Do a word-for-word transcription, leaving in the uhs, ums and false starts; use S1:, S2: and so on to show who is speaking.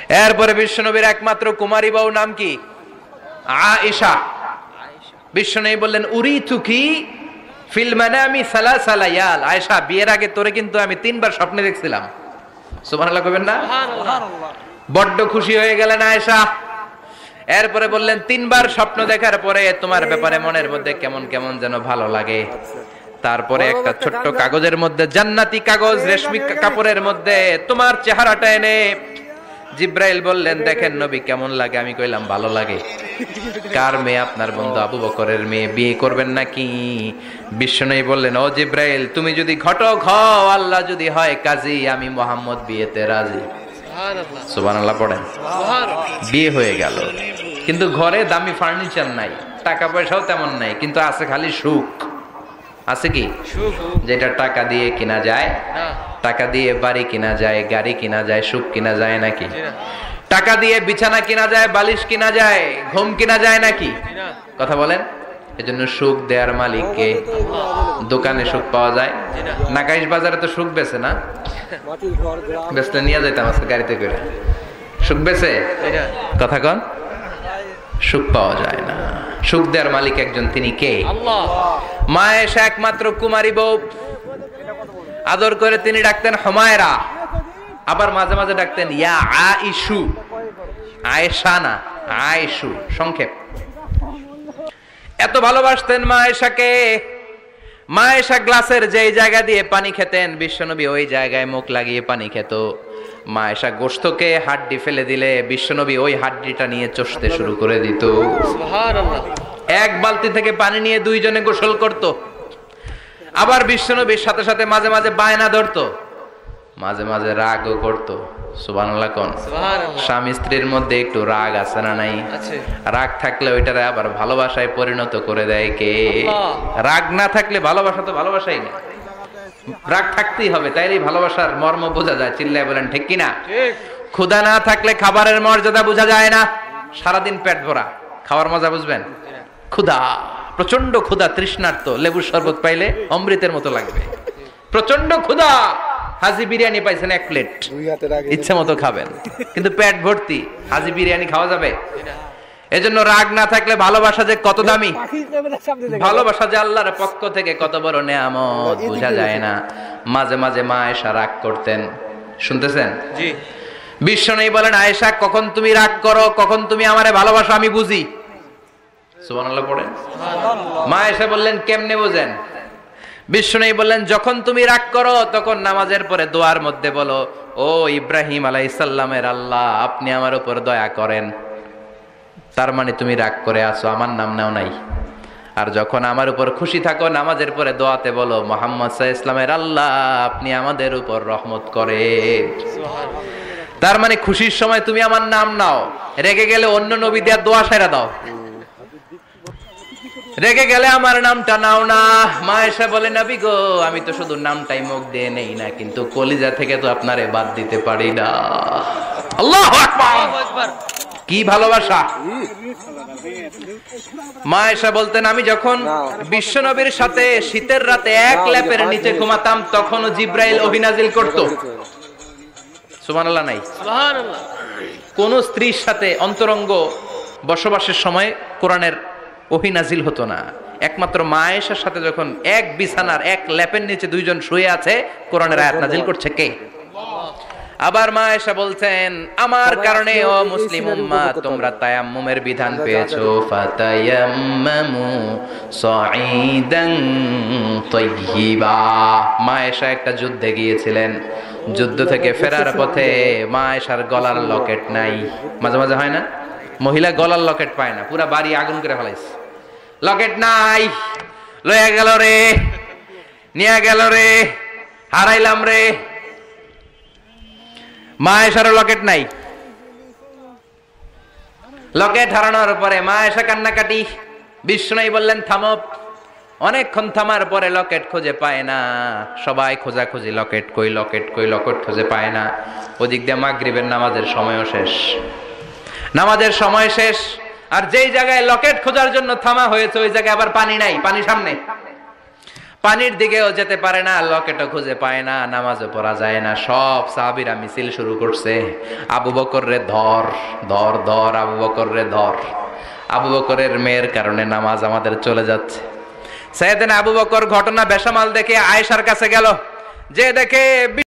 S1: এরপরে বিশ্বনবীর একমাত্র কুমারী বউ নাম কি? আয়েশা। বিশ্বনবী বললেন উরিতুকি ফিল মানামি সালাসা লায়াল। আয়েশা, বিয়ের আগে তোরে কিন্তু আমি তিনবার স্বপ্নে দেখছিলাম। সুবহানাল্লাহ কইবেন না? সুবহানাল্লাহ। বড্ড খুশি হয়ে গেলেন আয়েশা। এরপরে বললেন তিনবার স্বপ্ন দেখার পরে তোমার ব্যাপারে মনের মধ্যে কেমন কেমন যেন ভালো লাগে। তারপরে একটা ছোট্ট কাগজের মধ্যে, জান্নাতি কাগজ, রেশমি কাপড়ের মধ্যে তোমার চেহারাটা এনে জিব্রাইল বললেন দেখেন নবী কেমন লাগে। আমি কইলাম ভালো লাগে। কার মেয়ে? আপনার বন্ধু আবু বকরের মেয়ে। বিয়ে করবেন নাকি? বিশ্বনবী বললেন ও জিব্রাইল, তুমি যদি ঘটক হও, আল্লাহ যদি হয় কাজী, আমি মুহাম্মদ বিয়েতে রাজি। সুবহানাল্লাহ। সুবহানাল্লাহ পড়েন। সুবহানাল্লাহ। বিয়ে হয়ে গেল, কিন্তু ঘরে দামি ফার্নিচার নাই, টাকা পয়সাও তেমন নাই, কিন্তু আছে খালি সুখ। আছে কি? সুখ। যেটা টাকা দিয়ে কিনা যায় না। টাকা দিয়ে বাড়ি কিনা যায়, গাড়ি কিনা যায়, সুখ কিনা যায় নাকি? টাকা দিয়ে বিছানা কিনা যায়, বালিশ কিনা যায়, ঘুম কিনা যায় নাকি? কথা বলেন। এজন্য সুখ দেয়ার মালিক কে? দোকানে সুখ পাওয়া যায়? নাকাইশ বাজারে তো সুখ বেচে না? বেচতে নিয়ে যাইতাম আজকে গাড়িতে করে। সুখ বেচে? কথা কন। সুখ পাওয়া যায় না। সুখ দেয়ার মালিক একজন, তিনি কে? আল্লাহ। মা আয়েশা একমাত্র কুমারী বউ, আদর করে তিনি ডাকতেন হুমায়রা, আবার মাঝে মাঝে ডাকতেন ইয়া আইশু। আয়েশা না, আয়েশু, সংক্ষেপ। এত ভালোবাসতেন মা আয়েশাকে। মা আয়েশা গ্লাসের যেই জায়গা দিয়ে পানি খেতেন, বিশ্বনবী ওই জায়গায় মুখ লাগিয়ে পানি খেত। মা আয়েশা গোশতকে হাড্ডি ফেলে দিলে বিশ্বনবী ওই হাড্ডিটা নিয়ে চষতে শুরু করে দিত। সুবহানাল্লাহ। এক বালতি থেকে পানি নিয়ে দুইজনে গোসল করত। আবার বিশ্বনবীর সাথে সাথে মাঝে মাঝে বায়না ধরতো, মাঝে মাঝে রাগও করতো। সুবহানাল্লাহ কোন? সুবহানাল্লাহ। স্বামী স্ত্রীর মধ্যে একটু রাগ আছে না নাই? আছে। রাগ থাকলে ওইটারে আবার ভালোবাসায় পরিণত করে দেয় কে? রাগ না থাকলে ভালোবাসা তো ভালোবাসাই না। রাগ থাকতেই হবে, তাইলেই ভালোবাসার মর্ম বোঝা যায়। চিল্লায় বলেন ঠিক কিনা? ঠিক। ক্ষুধা না থাকলে খাবারের মর্যাদা বোঝা যায় না। সারাদিন পেট ভরা, খাওয়ার মজা বুঝবেন? ক্ষুধা, প্রচন্ড ক্ষুধা, তৃষ্ণার্ত, লেবুর শরবত পাইলে অমৃতের মতো লাগবে। প্রচন্ড ক্ষুধা, হাজি বিরিয়ানি পাইছেন এক প্লেট, ইচ্ছে মতো খাবেন, কিন্তু পেট ভর্তি, হাজি বিরিয়ানি খাওয়া যাবে? এজন্য রাগ না থাকলে ভালোবাসা যে কত দামি, ভালোবাসা যে আল্লাহর পক্ষ থেকে কত বড় নেয়ামত বোঝা যায় না। মাঝে মাঝে মা আয়েশা রাগ করতেন। শুনতেছেন? জি। বিশ্বনবী বলেন আয়েশা, কখন তুমি রাগ করো, কখন তুমি আমারে ভালোবাসো আমি বুঝি। সুবহানাল্লাহ পড়েন। মা আয়েশা বললেন কেমনে বোঝেন? বিশ্বনবী বললেন যখন তুমি রাগ করো তখন নামাজের পরে দোয়ার মধ্যে বলো, ও ইব্রাহিম আলাইহিস সালামের আল্লাহ, আপনি আমার উপর দয়া করেন। তার মানে তুমি রাগ করে আছো, আমার নাম নাও নাই। আর যখন আমার উপর খুশি থাকো নামাজের পরে দোয়াতে বলো, মুহাম্মদ সাল্লাল্লাহু আলাইহি ওয়াসাল্লামের আল্লাহ, আপনি আমাদের উপর রহমত করেন। তার মানে খুশির সময় তুমি আমার নাম নাও, রেগে গেলে অন্য নবী দেওয়ার দোয়া সেরা দাও। রেগে গেলে আমার নামটা নাও না। মা আয়েশা বলে, নবী গো, আমি তো শুধু নামটাই মুখ দিয়ে নেই না, কিন্তু কলিজা থেকে তো আপনারে বাদ দিতে পারি না। আল্লাহু আকবার। কি ভালোবাসা! মা আয়েশা বলতেন, আমি যখন বিশ্বনবীর সাথে শীতের রাতে এক ল্যাপের নিচে ঘুমাতাম তখনও জিব্রাইল ওহী নাজিল করত। সুবহানাল্লাহ নাই? সুবহানাল্লাহ। কোন স্ত্রীর সাথে অন্তরঙ্গ বসবাসের সময় কোরআনের ওহী নাজিল হতো না। একমাত্র মা আয়েশার সাথে যখন এক বিছানার এক ল্যাপের নিচে দুইজন শুয়ে আছে, কোরআনের আয়াত নাজিল করছে কে? আবার মা আয়েশা বলছেন, আমার কারণে ও মুসলিম উম্মাহ তোমরা তায়াম্মুমের বিধান পেয়েছো। ফাতায়াম্মামু সাঈদান তাইয়্যিবা। মা আয়েশা একটা যুদ্ধে গিয়েছিলেন, যুদ্ধ থেকে ফেরার পথে মা আয়েশার গলার লকেট নাই। মাঝে মাঝে হয় না, মহিলা গলার লকেট পায় না, পুরা বাড়ি আগুন করে ফেলাইছে, লকেট নাই, লয়ে গেল রে, নিয়ে গেল রে, হারাইলাম রে। মা আয়েশারও লকেট নাই। লকেট হারানোর পরে মা আয়েশা কান্নাকাটি। বিশ্বনবী বললেন থামো। অনেকক্ষণ থামার পরে লকেট খুঁজে পায় না। সবাই খোঁজাখুঁজি, লকেট কই, লকেট কই, লকেট খুঁজে পায় না। ওদিক দিয়ে মাগরিবের নামাজের সময়ও শেষ, নামাজের সময় শেষ। আর যেই জায়গায় লকেট খোঁজার জন্য থামা হয়েছে ওই জায়গায় আবার পানি নাই, পানি সামনে। পানির দিকেও যেতে পারে না, লকেটও খুঁজে পায় না, নামাজও পড়া যায় না। সব সাহাবীরা মিছিল শুরু করছে, আবু বকর রে ধর ধর ধর, আবু বকর রে ধর। আবু বকরের মেয়ের কারণে নামাজ আমাদের চলে যাচ্ছে। সাইয়েদনা আবু বকর ঘটনা বেসামাল দেখে আয়েশার কাছে গেল, যে দেখে